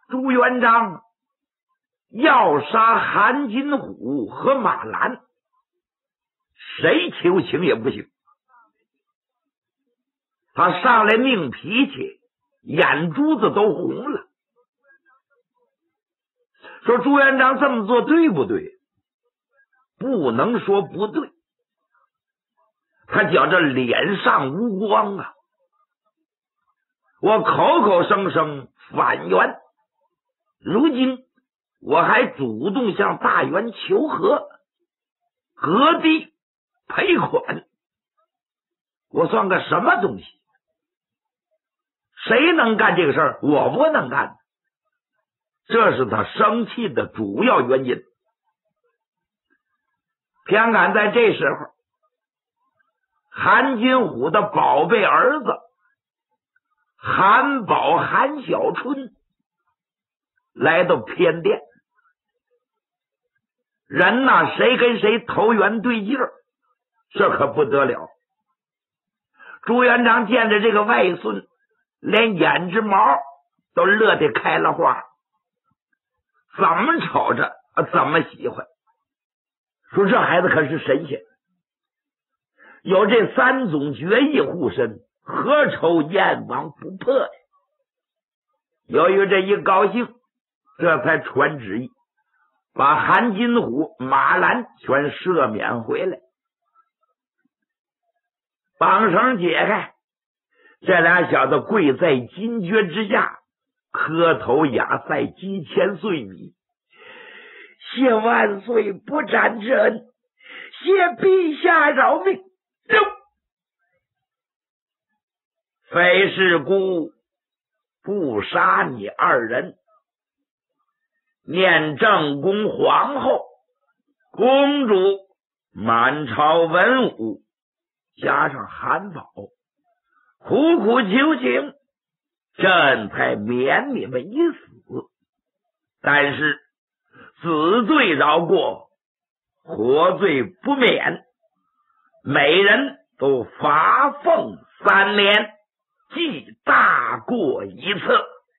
朱元璋要杀韩金虎和马兰，谁求情也不行。他上来命脾气，眼珠子都红了，说朱元璋这么做对不对？不能说不对，他觉着脸上无光啊！我口口声声反袁，如今我还主动向大元求和，割地赔款，我算个什么东西？谁能干这个事儿？我不能干，这是他生气的主要原因。偏赶在这时候，韩金虎的宝贝儿子韩宝、韩小春来到偏殿，人呐，谁跟谁投缘对劲儿，这可不得了。朱元璋见着这个外孙，连眼睫毛都乐得开了花，怎么瞅着怎么喜欢。说这孩子可是神仙，有这三种绝艺护身，何愁燕王不破呀？由于这一高兴，这才传旨意，把韩金虎、马兰全赦免回来。绑绳解开，这俩小子跪在金阙之下，磕头雅赛几千岁米，谢万岁不斩之恩，谢陛下饶命。非是故不杀你二人，念正宫皇后、公主、满朝文武，加上韩宝，苦苦求情，朕才免你们一死。但是死罪饶过，活罪不免，每人都罚俸3年，记大过一次，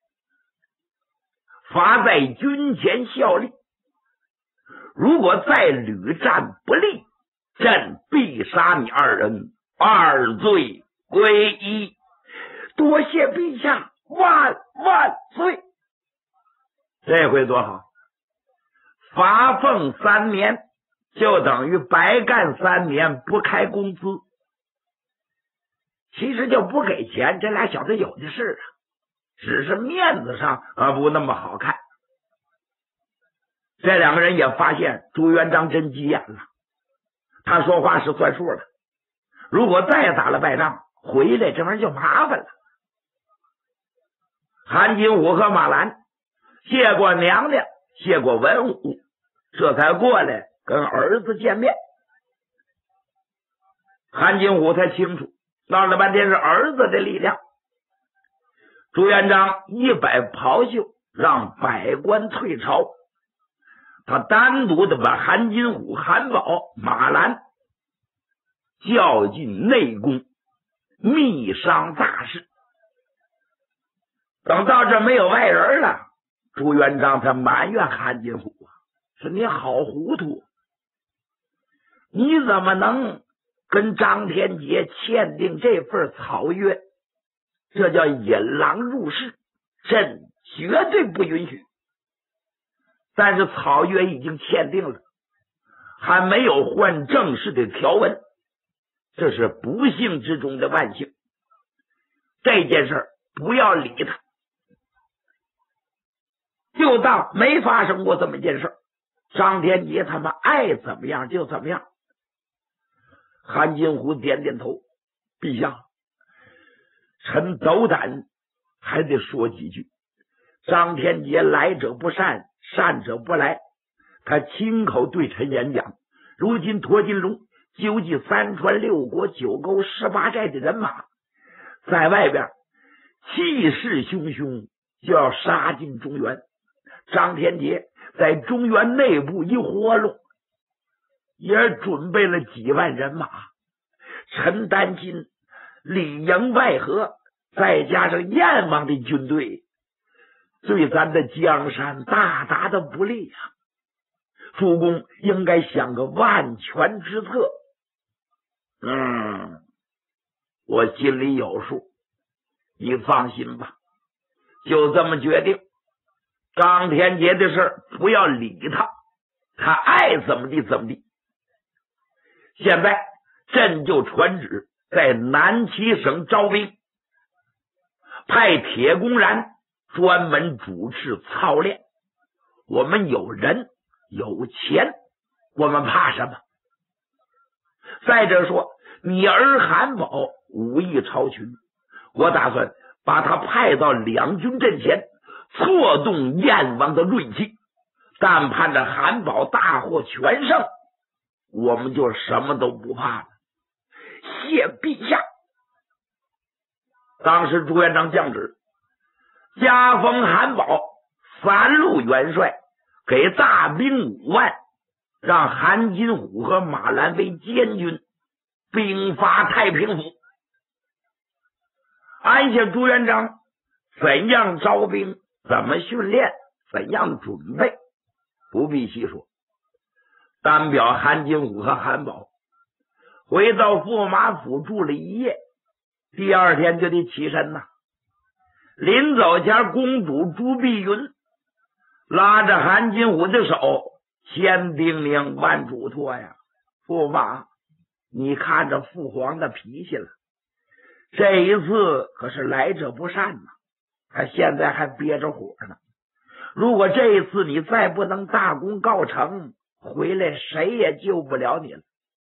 罚在军前效力。如果再屡战不利，朕必杀你二人，二罪归一。多谢陛下，万万岁！这回多好，罚俸3年，就等于白干3年，不开工资。其实就不给钱，这俩小子有的是啊，只是面子上不那么好看。这两个人也发现朱元璋真急眼了，他说话是算数了，如果再打了败仗，回来这玩意儿就麻烦了。韩金虎和马兰谢过娘娘，谢过文武，这才过来跟儿子见面。韩金虎才清楚，闹了半天是儿子的力量。朱元璋一摆袍袖，让百官退朝，他单独的把韩金虎、韩宝、马兰叫进内宫，密商大事。等到这没有外人了，朱元璋他埋怨韩金虎说：“你好糊涂，你怎么能跟张天杰签订这份草约？这叫引狼入室，朕绝对不允许。但是草约已经签订了，还没有换正式的条文，这是不幸之中的万幸。这件事不要理他，就当没发生过这么一件事。张天杰他们爱怎么样就怎么样。”韩金虎点点头：“陛下，臣斗胆还得说几句。张天杰来者不善，善者不来，他亲口对臣演讲，如今驼金龙纠集3川6国9沟18寨的人马，在外边气势汹汹，就要杀进中原。张天杰在中原内部一活动，也准备了几万人马，臣担心里应外合，再加上燕王的军队，这对咱的江山大大的不利呀。主公应该想个万全之策。我心里有数，你放心吧，就这么决定。张天杰的事不要理他，他爱怎么地怎么地。现在朕就传旨，在南齐省招兵，派铁公然专门主持操练。我们有人有钱，我们怕什么？再者说，你儿韩宝武艺超群，我打算把他派到两军阵前，挫动燕王的锐气。但盼着韩宝大获全胜，我们就什么都不怕了。谢陛下。当时朱元璋降旨，加封韩宝3路元帅，给大兵5万，让韩金虎和马兰为监军，兵发太平府。按下朱元璋怎样招兵，怎么训练，怎样准备，不必细说。单表韩金虎和韩宝回到驸马府住了一夜，第二天就得起身呐。临走前，公主朱碧云拉着韩金虎的手，千叮咛万嘱托呀：驸马，你看着父皇的脾气了，这一次可是来者不善呐，他现在还憋着火呢。如果这一次你再不能大功告成，回来谁也救不了你了。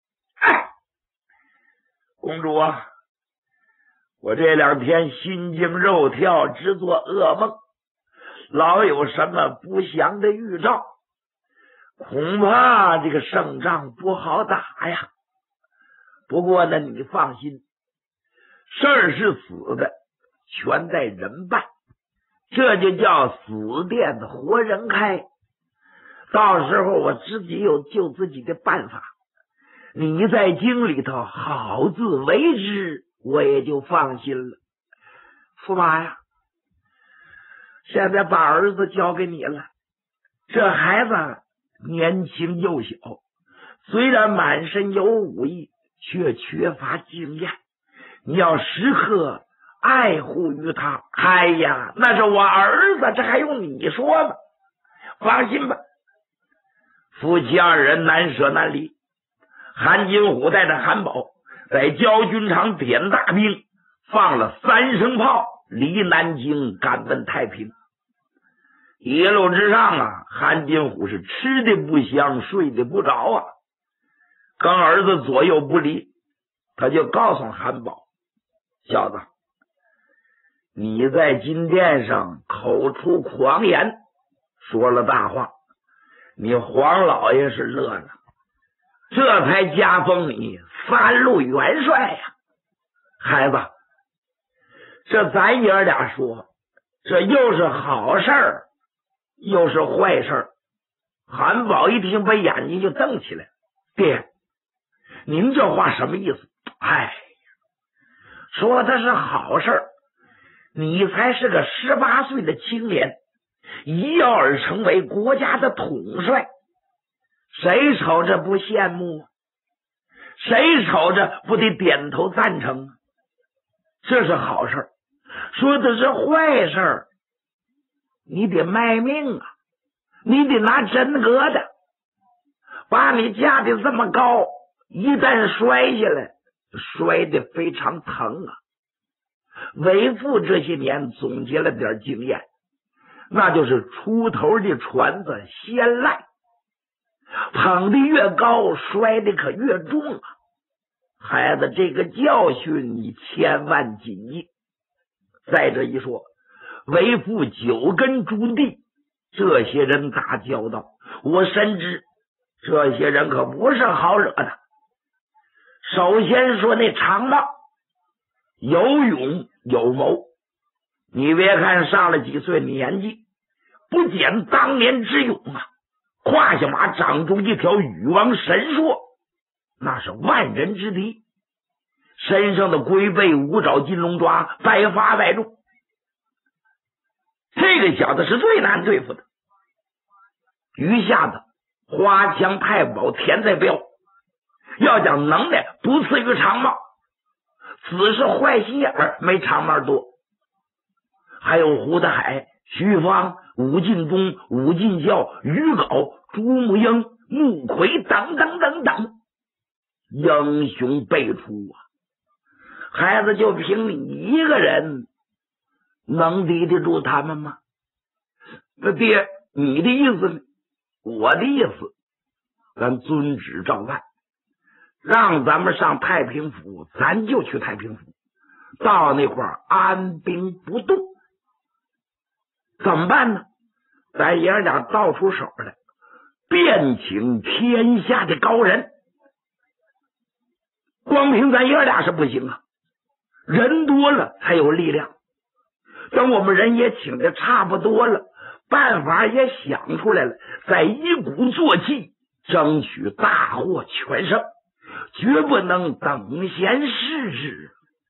公主啊，我这2天心惊肉跳，直做噩梦，老有什么不祥的预兆，恐怕这个胜仗不好打呀。不过呢，你放心，事儿是死的，全在人办，这就叫死店子活人开。到时候我自己有救自己的办法，你在京里头好自为之，我也就放心了。驸马呀，现在把儿子交给你了，这孩子年轻幼小，虽然满身有武艺，却缺乏经验，你要时刻爱护于他。哎呀，那是我儿子，这还用你说吗？放心吧。夫妻2人难舍难离。韩金虎带着韩宝在交军场点大兵，放了3声炮，离南京赶奔太平。一路之上啊，韩金虎是吃的不香，睡的不着啊，跟儿子左右不离。他就告诉韩宝：小子，你在金殿上口出狂言，说了大话，你黄老爷是乐了，这才加封你3路元帅呀。孩子，这咱爷俩说，这又是好事儿又是坏事儿。韩宝一听，把眼睛就瞪起来：爹，您这话什么意思？说的是好事儿，你才是个18岁的青年，一跃而成为国家的统帅，谁瞅着不羡慕？谁瞅着不得点头赞成？这是好事儿。说的是坏事儿，你得卖命啊，你得拿针格的，把你架得这么高，一旦摔下来，摔得非常疼啊。为父这些年总结了点经验，那就是出头的船子先赖，捧得越高，摔得可越重啊。孩子，这个教训你千万谨记。再者一说，为父9根朱棣，这些人打交道，我深知这些人可不是好惹的。首先说那长帽，有勇有谋，你别看上了几岁年纪，不减当年之勇啊！胯下马长出一条羽王神槊，那是万人之敌。身上的龟背、五爪金龙抓，百发百中。 这个小子是最难对付的。余下的花枪太保、田在彪，要讲能耐不次于长帽，只是坏心眼儿没长帽多。还有胡德海、徐芳、武进忠、武进孝、于镐、朱木英、穆奎等等等等，英雄辈出啊！孩子，就凭你一个人能敌得住他们吗？那爹，你的意思呢？我的意思，咱遵旨照办，让咱们上太平府，咱就去太平府，到那块儿安兵不动。怎么办呢？咱爷俩倒出手来，遍请天下的高人。光凭咱爷俩是不行啊，人多了才有力量。等我们人也请的差不多了，办法也想出来了，再一鼓作气，争取大获全胜，绝不能等闲视之。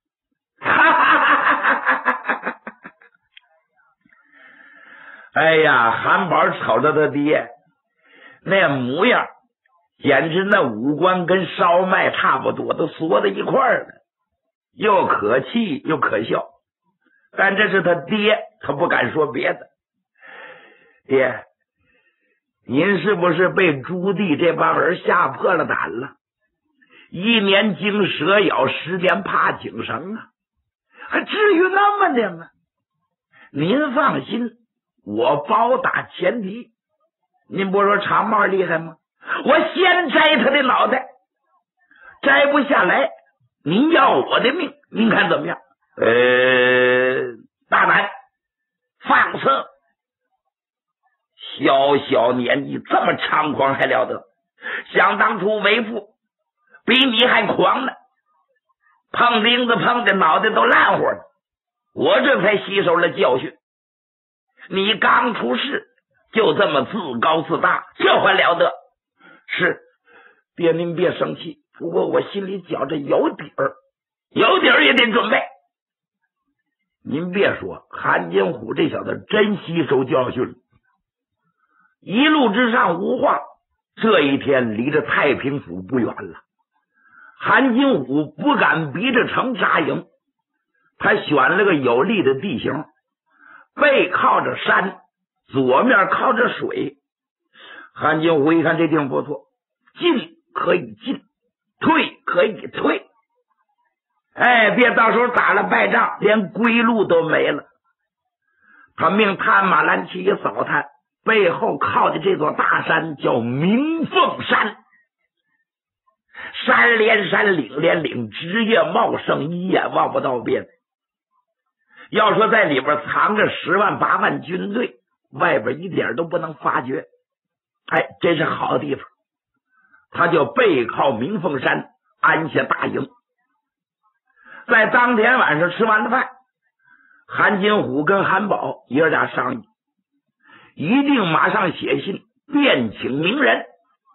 哎呀，韩宝瞅着他爹那模样，简直那五官跟烧麦差不多，都缩在一块儿了，又可气又可笑。但这是他爹，他不敢说别的。爹，您是不是被朱棣这帮人吓破了胆了？1年经蛇咬，10年怕井绳啊，还至于那么的吗？您放心，我包打前提。您不说长帽厉害吗？我先摘他的脑袋，摘不下来，您要我的命，您看怎么样？大胆放肆！小小年纪这么猖狂还了得？想当初为父比你还狂呢，碰钉子碰的脑袋都烂乎了，我这才吸收了教训。你刚出世就这么自高自大，这还了得？是，爹您别生气，不过我心里觉着有底儿，有底儿也得准备。您别说，韩金虎这小子真吸收教训了。一路之上无话，这一天离着太平府不远了。韩金虎不敢逼着城扎营，他选了个有利的地形，背靠着山，左面靠着水。韩金虎一看这地方不错，进可以进，退可以退。别到时候打了败仗，连归路都没了。他命探马兰旗一扫探，背后靠的这座大山叫鸣凤山，山连山，岭连岭，枝叶茂盛，一眼望不到边。要说在里边藏着10万8万军队，外边一点都不能发觉。真是好地方。他就背靠鸣凤山安下大营。在当天晚上吃完了饭，韩金虎跟韩宝爷俩商议，一定马上写信遍请名人。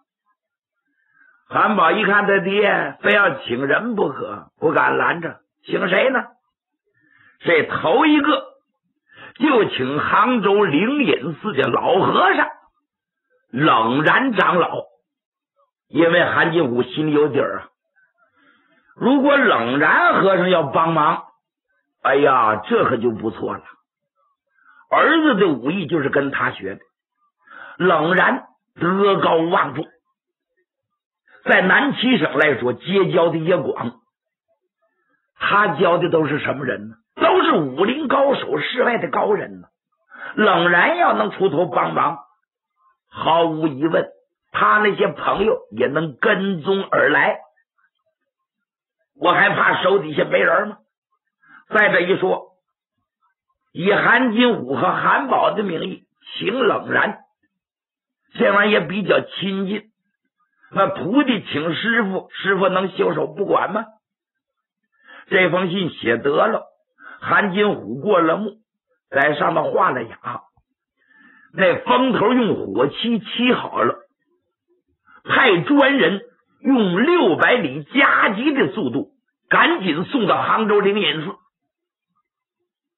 韩宝一看他爹非要请人不可，不敢拦着，请谁呢？这头一个就请杭州灵隐寺的老和尚冷然长老。因为韩金虎心里有底儿啊，如果冷然和尚要帮忙，这可就不错了。儿子的武艺就是跟他学的，冷然德高望重，在南齐省来说结交的也广。他教的都是什么人呢？都是武林高手，世外的高人呢。冷然要能出头帮忙，毫无疑问他那些朋友也能跟踪而来。我还怕手底下没人吗？再这一说，以韩金虎和韩宝的名义请冷然，这玩意也比较亲近。那徒弟请师傅，师傅能袖手不管吗？这封信写得了，韩金虎过了目，在上面画了押，那封头用火漆漆好了，派专人用600里加急的速度赶紧送到杭州灵隐寺。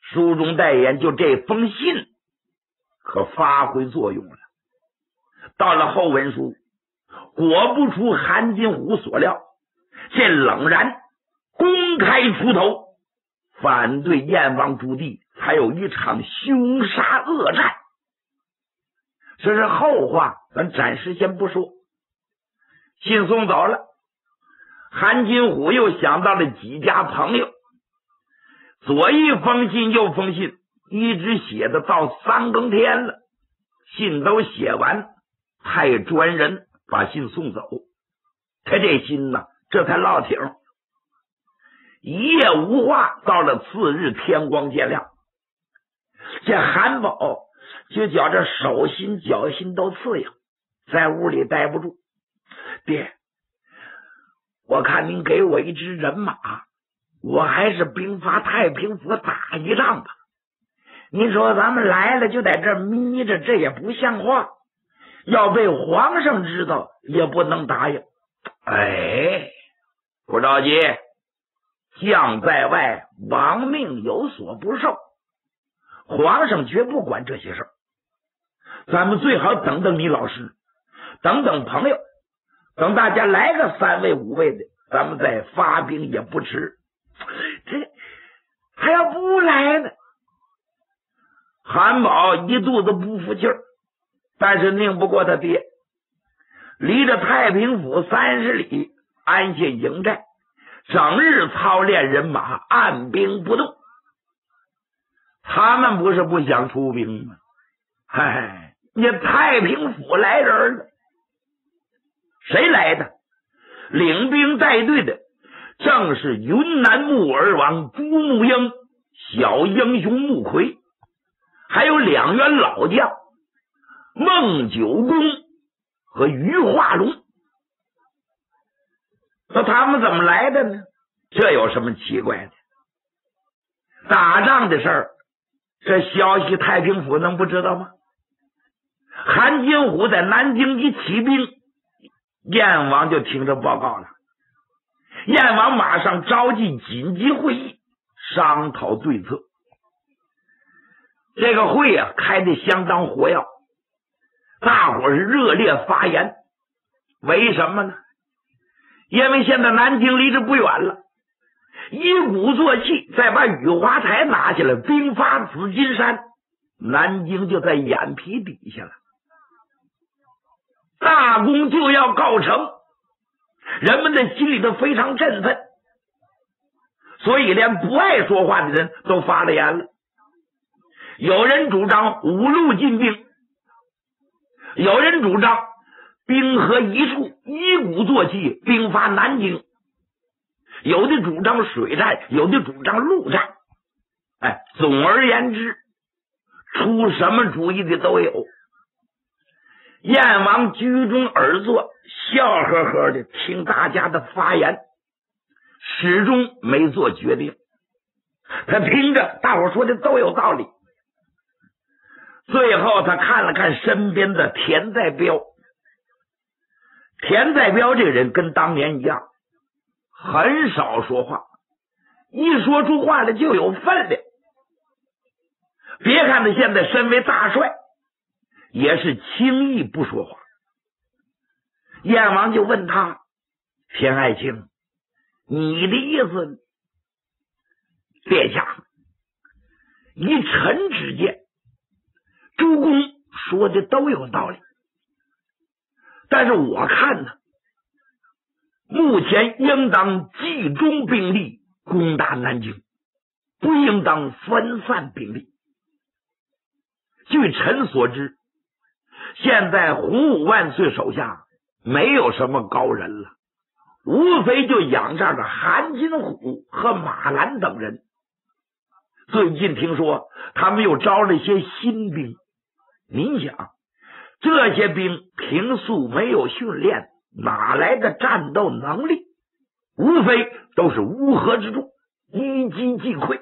书中代言，就这封信可发挥作用了。到了后文书，果不出韩金虎所料，这冷然公开出头，反对燕王朱棣，才有一场凶杀恶战。这是后话，咱暂时先不说。信送走了，韩金虎又想到了几家朋友，左一封信右封信，一直写的到3更天了，信都写完，派专人把信送走。他这信呢，这才落挺。一夜无话，到了次日天光渐亮，这韩宝就觉着手心脚心都刺痒，在屋里待不住。爹，我看您给我一支人马，我还是兵发太平府打一仗吧。您说咱们来了就在这眯着，这也不像话，要被皇上知道也不能答应。哎，不着急，将在外，亡命有所不受，皇上绝不管这些事儿。咱们最好等等你老师，等等朋友，等大家来个3位5位的，咱们再发兵也不迟。这还要不来呢？韩宝一肚子不服气儿，但是拧不过他爹。离着太平府30里，安下营寨，整日操练人马，按兵不动。他们不是不想出兵吗？嗨，你太平府来人了。谁来的？领兵带队的正是云南木耳王朱木英、小英雄木奎，还有2员老将孟九公和于化龙。那他们怎么来的呢？这有什么奇怪的？打仗的事儿，这消息太平府能不知道吗？韩金虎在南京一起兵，燕王就听着报告了。燕王马上召集紧急会议，商讨对策。这个会啊，开得相当活跃，大伙儿是热烈发言。为什么呢？因为现在南京离这不远了，一鼓作气，再把雨花台拿下来，兵发紫金山，南京就在眼皮底下了，大功就要告成。人们的心里都非常振奋，所以连不爱说话的人都发了言了。有人主张5路进兵，有人主张兵合一处，一鼓作气，兵发南京。有的主张水战，有的主张陆战。总而言之，出什么主意的都有。燕王居中而坐，笑呵呵的听大家的发言，始终没做决定。他听着大伙说的都有道理。最后他看了看身边的田在彪，田在彪这个人跟当年一样，很少说话，一说出话来就有分量。别看他现在身为大帅，也是轻易不说话。燕王就问他：田爱卿，你的意思？殿下，以臣之见，诸公说的都有道理，但是我看呢，目前应当集中兵力攻打南京，不应当分散兵力。据臣所知，现在洪武万岁手下没有什么高人了，无非就仰仗着韩金虎和马兰等人。最近听说他们又招了一些新兵，您想，这些兵平素没有训练，哪来的战斗能力？无非都是乌合之众，一击即溃。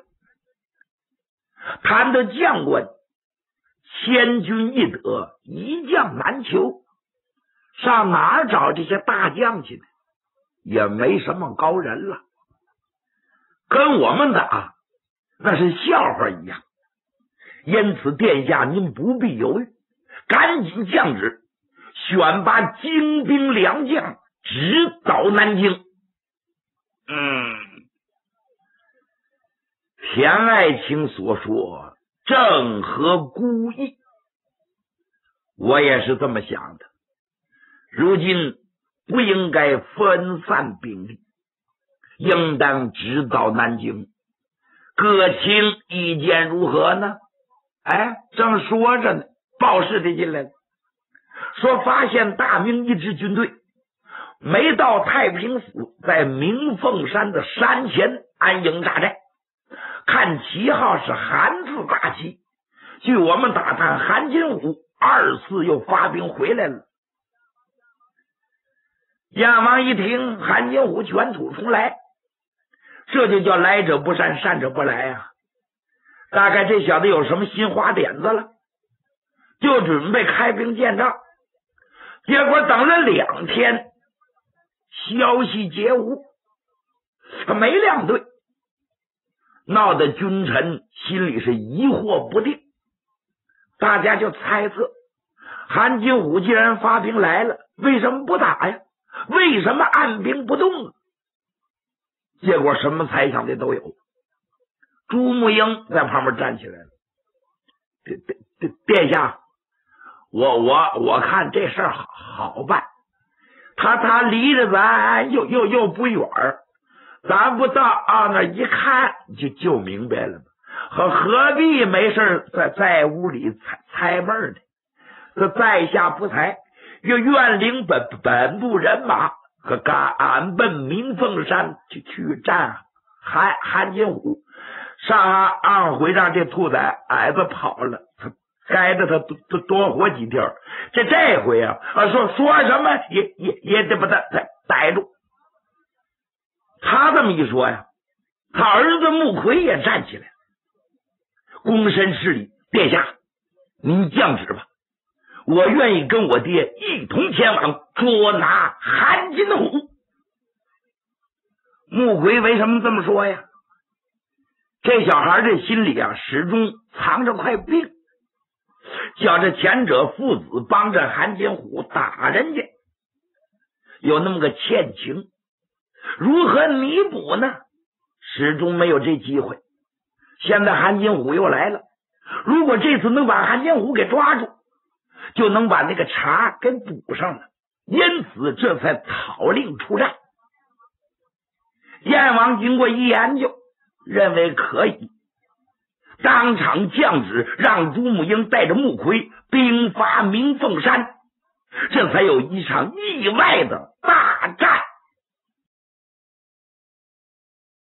谈的将官，千军易得，一将难求，上哪儿找这些大将去呢？也没什么高人了。跟我们打， 那是笑话一样。因此殿下您不必犹豫，赶紧降旨选拔精兵良将，直捣南京。田爱卿所说正合孤意，我也是这么想的。如今不应该分散兵力，应当直捣南京，各卿意见如何呢？正说着呢，报事的进来了，说发现大明一支军队没到太平寺，在明凤山的山前安营扎寨，看旗号是韩字大旗。据我们打探，韩金虎二次又发兵回来了。燕王一听韩金虎卷土重来，这就叫来者不善，善者不来啊！大概这小子有什么新花点子了，就准备开兵见仗。结果等了2天，消息皆无，没亮队，闹得君臣心里是疑惑不定。大家就猜测，韩金虎既然发兵来了，为什么不打呀？为什么按兵不动啊？结果什么猜想的都有。朱木英在旁边站起来了，殿下，我看这事儿好办，他离着咱又不远，咱不到那一看就明白了吗？何必没事在屋里猜闷呢？这在下不才，愿领本部人马和赶奔明凤山去战韩金虎。上回让这兔崽子跑了，该着他多活几天。这回说什么也得把他逮住。他这么一说呀，他儿子穆奎也站起来，躬身施礼：殿下，您降旨吧，我愿意跟我爹一同前往捉拿韩金虎。穆奎为什么这么说呀？这小孩这心里始终藏着块病，叫这前者父子帮着韩金虎打人家，有那么个欠情，如何弥补呢？始终没有这机会。现在韩金虎又来了，如果这次能把韩金虎给抓住，就能把那个茬给补上了，因此这才讨令出战。燕王经过一研究，认为可以，当场降旨让朱木英带着穆奎兵发明凤山，这才有一场意外的大